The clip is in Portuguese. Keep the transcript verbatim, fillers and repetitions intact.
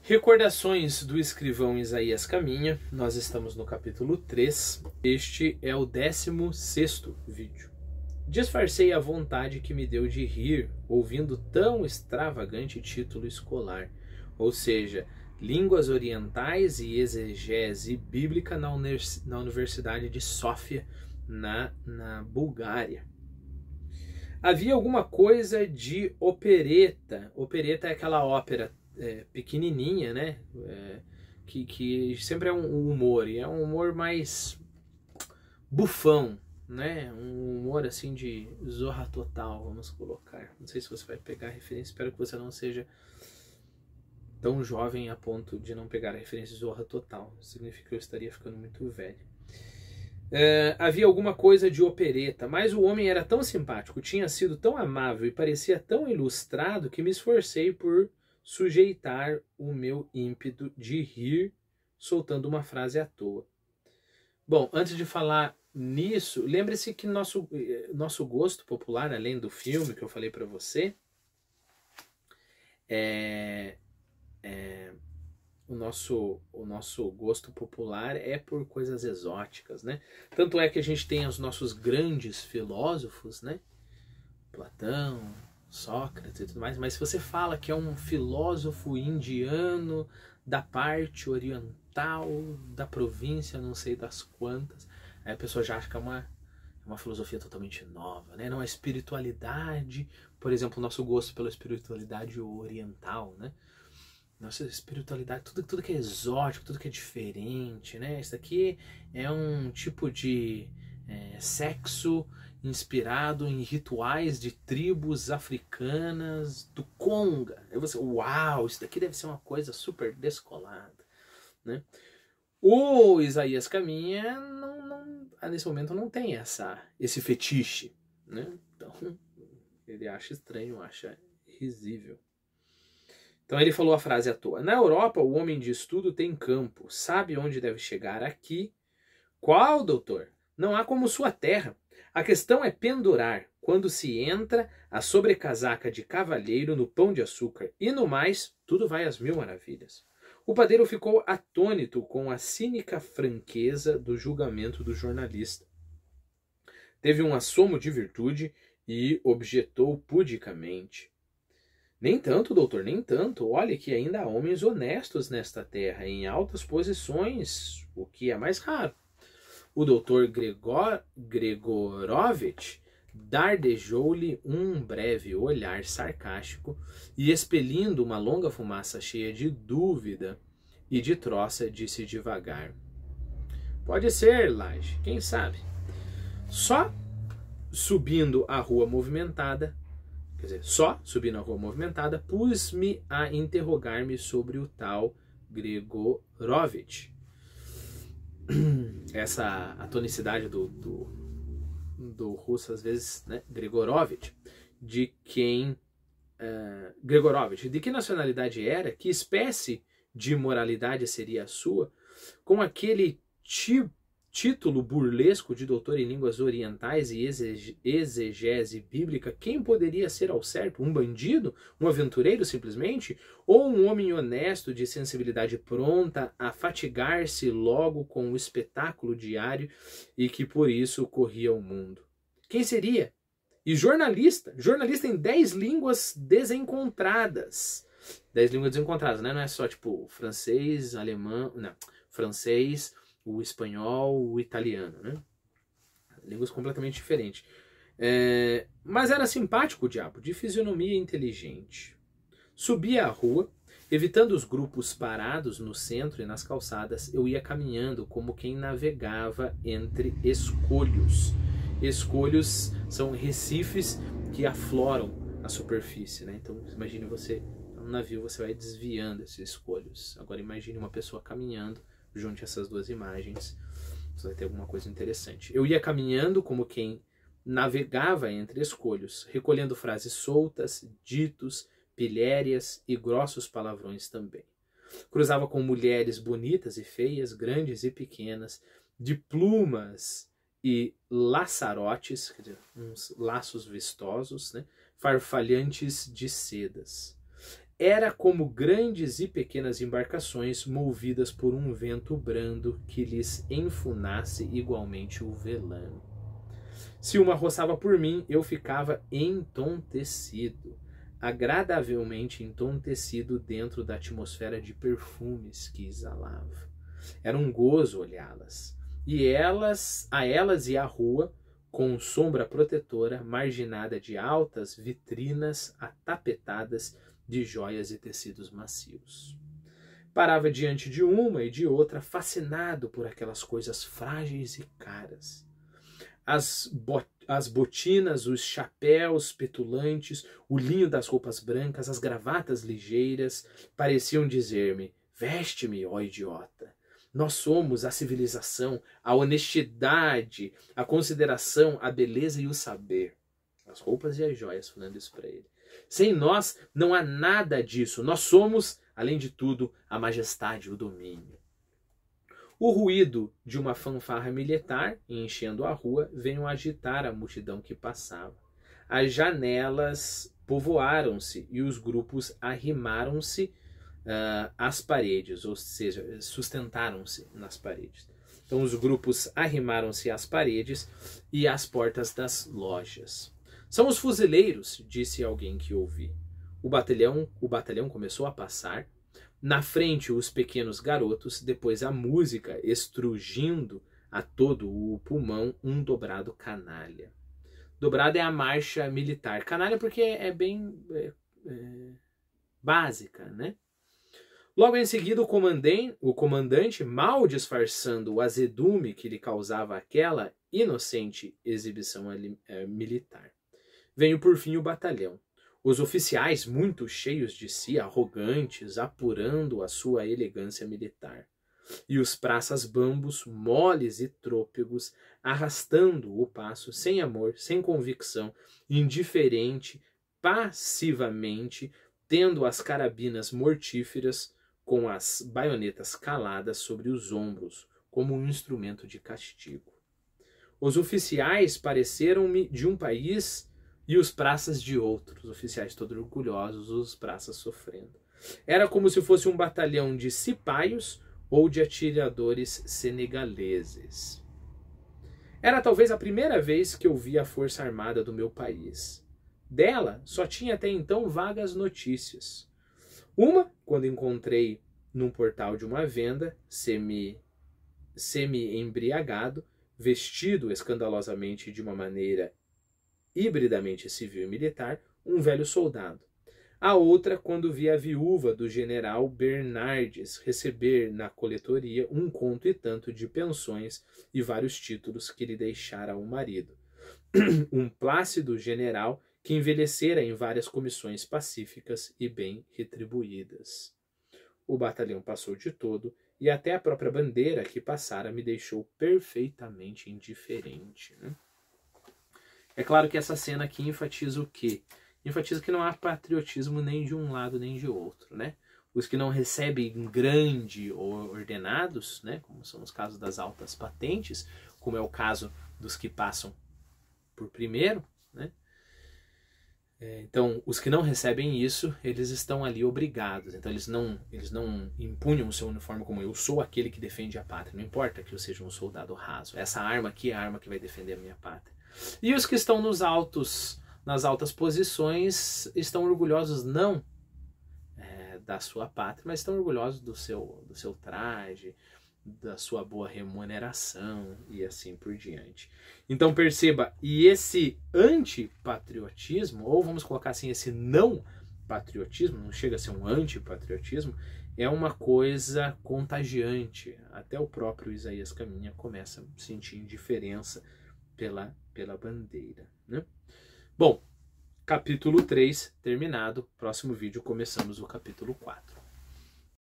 Recordações do escrivão Isaías Caminha, nós estamos no capítulo três, este é o décimo sexto vídeo. Disfarcei a vontade que me deu de rir, ouvindo tão extravagante título escolar, ou seja, Línguas Orientais e Exegese Bíblica na, Univers na Universidade de Sófia, na, na Bulgária. Havia alguma coisa de opereta, opereta é aquela ópera É, pequenininha, né, é, que, que sempre é um humor, e é um humor mais bufão, né, um humor assim de Zorra Total, vamos colocar. Não sei se você vai pegar a referência, espero que você não seja tão jovem a ponto de não pegar a referência de Zorra Total, significa que eu estaria ficando muito velho. É, havia alguma coisa de opereta, mas o homem era tão simpático, tinha sido tão amável e parecia tão ilustrado que me esforcei por sujeitar o meu ímpeto de rir, soltando uma frase à toa. Bom, antes de falar nisso, lembre-se que nosso, nosso gosto popular, além do filme que eu falei para você, é, é, o, nosso, o nosso gosto popular é por coisas exóticas, né? Tanto é que a gente tem os nossos grandes filósofos, né? Platão, Sócrates e tudo mais, mas se você fala que é um filósofo indiano da parte oriental da província, não sei das quantas, aí a pessoa já acha que é uma, uma filosofia totalmente nova, né? Não é espiritualidade, por exemplo, o nosso gosto pela espiritualidade oriental, né? Nossa espiritualidade, tudo, tudo que é exótico, tudo que é diferente, né? Isso aqui é um tipo de é, sexo inspirado em rituais de tribos africanas do Conga. Aí você, uau, isso daqui deve ser uma coisa super descolada, né? O Isaías Caminha, não, não, nesse momento, não tem essa, esse fetiche, né? Então, ele acha estranho, acha risível. Então ele falou a frase à toa. Na Europa, o homem de estudo tem campo, sabe onde deve chegar. Aqui, qual, doutor? Não há como sua terra. A questão é pendurar, quando se entra, a sobrecasaca de cavalheiro no pão de açúcar, e no mais, tudo vai às mil maravilhas. O padeiro ficou atônito com a cínica franqueza do julgamento do jornalista. Teve um assomo de virtude e objetou pudicamente. Nem tanto, doutor, nem tanto. Olhe que ainda há homens honestos nesta terra, em altas posições, o que é mais raro. O doutor Gregor, Gregorovitch dardejou-lhe um breve olhar sarcástico e, expelindo uma longa fumaça cheia de dúvida e de troça, disse devagar. Pode ser, Laje, quem sabe? Só subindo a rua movimentada, quer dizer, só subindo a rua movimentada, pus-me a interrogar-me sobre o tal Gregorovitch. Essa atonicidade do, do, do russo, às vezes, né? Gregorovitch, de quem... Uh, Gregorovitch, de que nacionalidade era, que espécie de moralidade seria a sua, com aquele tipo título burlesco de doutor em línguas orientais e exegese bíblica, quem poderia ser ao certo? Um bandido? Um aventureiro, simplesmente? Ou um homem honesto de sensibilidade pronta a fatigar-se logo com o espetáculo diário e que por isso corria o mundo? Quem seria? E jornalista? Jornalista em dez línguas desencontradas. Dez línguas desencontradas, né? Não é só tipo francês, alemão, não, francês, o espanhol, o italiano, né? Línguas completamente diferentes. É, mas era simpático o diabo, de fisionomia inteligente. Subia a rua, evitando os grupos parados no centro e nas calçadas, eu ia caminhando como quem navegava entre escolhos. Escolhos são recifes que afloram a superfície, né? Então imagine você, no navio você vai desviando esses escolhos. Agora imagine uma pessoa caminhando. Junte essas duas imagens, você vai ter alguma coisa interessante. Eu ia caminhando como quem navegava entre escolhos, recolhendo frases soltas, ditos, pilhérias e grossos palavrões também. Cruzava com mulheres bonitas e feias, grandes e pequenas, de plumas e laçarotes, quer dizer, uns laços vistosos, né, farfalhantes de sedas. Era como grandes e pequenas embarcações movidas por um vento brando que lhes enfunasse igualmente o velame. Se uma roçava por mim, eu ficava entontecido, agradavelmente entontecido dentro da atmosfera de perfumes que exalava. Era um gozo olhá-las, e elas, a elas e a rua, com sombra protetora, marginada de altas vitrinas atapetadas de joias e tecidos macios. Parava diante de uma e de outra, fascinado por aquelas coisas frágeis e caras. As, bot as botinas, os chapéus petulantes, o linho das roupas brancas, as gravatas ligeiras, pareciam dizer-me: veste-me, ó idiota. Nós somos a civilização, a honestidade, a consideração, a beleza e o saber. As roupas e as joias falando isso para ele. Sem nós não há nada disso. Nós somos, além de tudo, a majestade e o domínio. O ruído de uma fanfarra militar, enchendo a rua, veio agitar a multidão que passava. As janelas povoaram-se e os grupos arrimaram-se uh, às paredes, ou seja, sustentaram-se nas paredes. Então os grupos arrimaram-se às paredes e às portas das lojas. São os fuzileiros, disse alguém que ouvi. O batalhão, o batalhão começou a passar. Na frente, os pequenos garotos, depois a música estrugindo a todo o pulmão um dobrado canalha. Dobrado é a marcha militar. Canalha porque é bem é, é, básica, né? Logo em seguida, o comandante, o comandante, mal disfarçando o azedume que lhe causava aquela inocente exibição ali, é, militar. Veio por fim o batalhão. Os oficiais, muito cheios de si, arrogantes, apurando a sua elegância militar. E os praças bambos, moles e trôpegos, arrastando o passo, sem amor, sem convicção, indiferente, passivamente, tendo as carabinas mortíferas com as baionetas caladas sobre os ombros, como um instrumento de castigo. Os oficiais pareceram-me de um país e os praças de outros, os oficiais todos orgulhosos, os praças sofrendo. Era como se fosse um batalhão de cipaios ou de atiradores senegaleses. Era talvez a primeira vez que eu vi a força armada do meu país. Dela só tinha até então vagas notícias. Uma, quando encontrei num portal de uma venda, semi, semi-embriagado, vestido escandalosamente de uma maneira hibridamente civil e militar, um velho soldado. A outra, quando vi a viúva do general Bernardes receber na coletoria um conto e tanto de pensões e vários títulos que lhe deixara o marido. Um plácido general que envelhecera em várias comissões pacíficas e bem retribuídas. O batalhão passou de todo, e até a própria bandeira que passara me deixou perfeitamente indiferente, né? É claro que essa cena aqui enfatiza o quê? Enfatiza que não há patriotismo nem de um lado nem de outro, né? Os que não recebem grande ou ordenados, né, como são os casos das altas patentes, como é o caso dos que passam por primeiro, né? É, então, os que não recebem isso, eles estão ali obrigados. Então, eles não, eles não empunham o seu uniforme como eu sou aquele que defende a pátria. Não importa que eu seja um soldado raso. Essa arma aqui é a arma que vai defender a minha pátria. E os que estão nos altos, nas altas posições estão orgulhosos não é, da sua pátria, mas estão orgulhosos do seu, do seu traje, da sua boa remuneração e assim por diante. Então perceba, e esse antipatriotismo, ou vamos colocar assim, esse não patriotismo, não chega a ser um antipatriotismo, é uma coisa contagiante. Até o próprio Isaías Caminha começa a sentir indiferença pela, pela bandeira, né? Bom, capítulo três terminado. Próximo vídeo começamos o capítulo quatro.